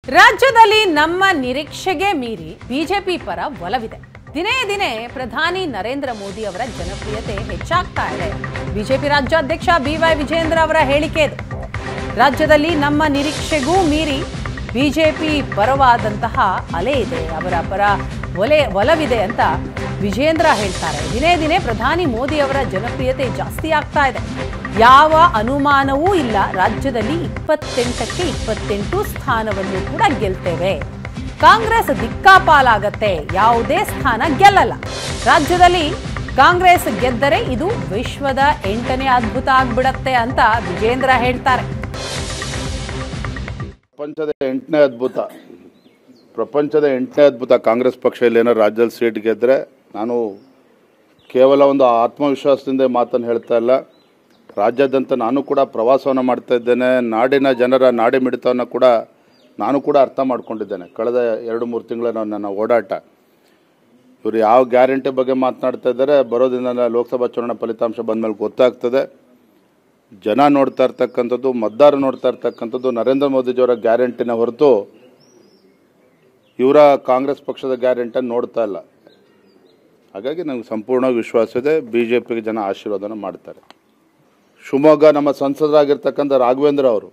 ರಾಜ್ಯದಲ್ಲಿ ನಮ್ಮ ನಿರೀಕ್ಷೆಗೆ ಮೀರಿ ಬಿಜೆಪಿ ಪರ ಒಲವಿದೆ. ದಿನೇ ದಿನೇ ಪ್ರಧಾನಿ ನರೇಂದ್ರ ಮೋದಿ ಅವರ ಜನಪ್ರಿಯತೆ ಹೆಚ್ಚಾಗ್ತಾ ಇದೆ. ಬಿಜೆಪಿ ರಾಜ್ಯಾಧ್ಯಕ್ಷ ಬಿವೈ ವಿಜೇಂದ್ರ ಅವರ ಹೇಳಿಕೆ ಇದು. ರಾಜ್ಯದಲ್ಲಿ ನಮ್ಮ ನಿರೀಕ್ಷೆಗೂ ಮೀರಿ ಬಿಜೆಪಿ ಪರವಾದಂತಹ ಅಲೆ ಇದೆ, ಅವರ ಪರ ಒಲವಿದೆ ಅಂತ ವಿಜೇಂದ್ರ ಹೇಳ್ತಾರೆ. ದಿನೇ ದಿನೇ ಪ್ರಧಾನಿ ಮೋದಿ ಅವರ ಜನಪ್ರಿಯತೆ ಜಾಸ್ತಿ ಆಗ್ತಾ ಇದೆ. ಯಾವ ಅನುಮಾನವೂ ಇಲ್ಲ, ರಾಜ್ಯದಲ್ಲಿ 28ಕ್ಕೆ 28 ಸ್ಥಾನವನ್ನು ಕೂಡ ಗೆಲ್ತೇವೆ. ಕಾಂಗ್ರೆಸ್ ದಿಕ್ಕಾಪಾಲಾಗತ್ತೆ, ಯಾವುದೇ ಸ್ಥಾನ ಗೆಲ್ಲಲ್ಲ. ರಾಜ್ಯದಲ್ಲಿ ಕಾಂಗ್ರೆಸ್ ಗೆದ್ದರೆ ಇದು ವಿಶ್ವದ 8ನೇ ಅದ್ಭುತ ಆಗ್ಬಿಡತ್ತೆ ಅಂತ ವಿಜೇಂದ್ರ ಹೇಳ್ತಾರೆ. ಪ್ರಪಂಚದ 8ನೇ ಅದ್ಭುತ ಕಾಂಗ್ರೆಸ್ ಪಕ್ಷ ಏನಾದ್ರು ರಾಜ್ಯದಲ್ಲಿ ಸೀಟ್ ಗೆದ್ದರೆ, ನಾನು ಕೇವಲ ಒಂದು ಆತ್ಮವಿಶ್ವಾಸದಿಂದ ಮಾತನ್ನು ಹೇಳ್ತಾ ಇಲ್ಲ. ರಾಜ್ಯಾದ್ಯಂತ ನಾನು ಕೂಡ ಪ್ರವಾಸವನ್ನು ಮಾಡ್ತಾ ಇದ್ದೇನೆ. ನಾಡಿನ ಜನರ ನಾಡಿ ಮಿಡಿತವನ್ನು ಕೂಡ ನಾನು ಕೂಡ ಅರ್ಥ ಮಾಡ್ಕೊಂಡಿದ್ದೇನೆ. ಕಳೆದ 2-3 ತಿಂಗಳ ನನ್ನ ಓಡಾಟ, ಇವರು ಯಾವ ಗ್ಯಾರಂಟಿ ಬಗ್ಗೆ ಮಾತನಾಡ್ತಾ ಇದ್ದಾರೆ, ಬರೋದ್ರಿಂದ ಲೋಕಸಭಾ ಚುನಾವಣಾ ಫಲಿತಾಂಶ ಬಂದ ಮೇಲೆ ಗೊತ್ತಾಗ್ತದೆ. ಜನ ನೋಡ್ತಾ ಇರ್ತಕ್ಕಂಥದ್ದು, ಮತದಾರ ನೋಡ್ತಾ ಇರ್ತಕ್ಕಂಥದ್ದು ನರೇಂದ್ರ ಮೋದಿಜಿಯವರ ಗ್ಯಾರಂಟಿನ ಹೊರತು ಇವರ ಕಾಂಗ್ರೆಸ್ ಪಕ್ಷದ ಗ್ಯಾರಂಟಿಯನ್ನು ನೋಡ್ತಾ ಇಲ್ಲ. ಹಾಗಾಗಿ ನನಗೆ ಸಂಪೂರ್ಣ ವಿಶ್ವಾಸ ಇದೆ, BJPಗೆ ಜನ ಆಶೀರ್ವಾದನ ಮಾಡ್ತಾರೆ. ಶಿವಮೊಗ್ಗ ನಮ್ಮ ಸಂಸದರಾಗಿರ್ತಕ್ಕಂಥ ರಾಘವೇಂದ್ರ ಅವರು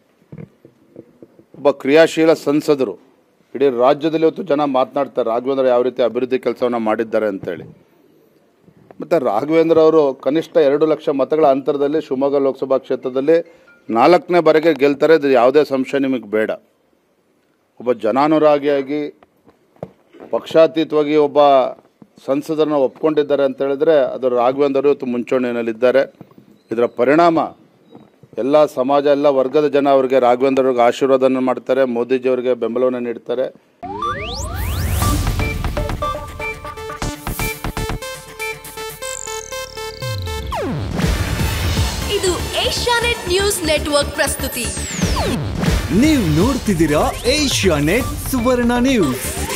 ಒಬ್ಬ ಕ್ರಿಯಾಶೀಲ ಸಂಸದರು. ಇಡೀ ರಾಜ್ಯದಲ್ಲಿ ಇವತ್ತು ಜನ ಮಾತನಾಡ್ತಾರೆ ರಾಘವೇಂದ್ರ ಯಾವ ರೀತಿ ಅಭಿವೃದ್ಧಿ ಕೆಲಸವನ್ನು ಮಾಡಿದ್ದಾರೆ ಅಂತೇಳಿ. ಮತ್ತು ರಾಘವೇಂದ್ರ ಅವರು ಕನಿಷ್ಠ 2 ಲಕ್ಷ ಮತಗಳ ಅಂತರದಲ್ಲಿ ಶಿವಮೊಗ್ಗ ಲೋಕಸಭಾ ಕ್ಷೇತ್ರದಲ್ಲಿ 4ನೇ ಬಾರಿಗೆ ಗೆಲ್ತಾರೆ. ಇದು ಯಾವುದೇ ಸಂಶಯ ನಿಮಗೆ ಬೇಡ. ಒಬ್ಬ ಜನಾನುರಾಗಿಯಾಗಿ ಪಕ್ಷಾತೀತವಾಗಿ ಒಬ್ಬ ಸಂಸದರನ್ನ ಒಪ್ಕೊಂಡಿದ್ದಾರೆ ಅಂತ ಹೇಳಿದ್ರೆ ಅದು ರಾಘವೇಂದ್ರ ಇವತ್ತು ಮುಂಚೂಣಿಯಲ್ಲಿದ್ದಾರೆ. ಇದರ ಪರಿಣಾಮ ಎಲ್ಲ ಸಮಾಜ, ಎಲ್ಲ ವರ್ಗದ ಜನ ಅವರಿಗೆ ರಾಘವೇಂದ್ರ ಅವ್ರಿಗೆ ಆಶೀರ್ವಾದನ ಮಾಡ್ತಾರೆ, ಮೋದಿಜಿಯವರಿಗೆ ಬೆಂಬಲವನ್ನು ನೀಡ್ತಾರೆ. ಇದು ಏಷ್ಯಾನೆಟ್ ನ್ಯೂಸ್ ನೆಟ್ವರ್ಕ್ ಪ್ರಸ್ತುತಿ. ನೀವು ನೋಡ್ತಿದ್ದೀರಾ ಏಷ್ಯಾನೆಟ್ ಸುವರ್ಣ ನ್ಯೂಸ್.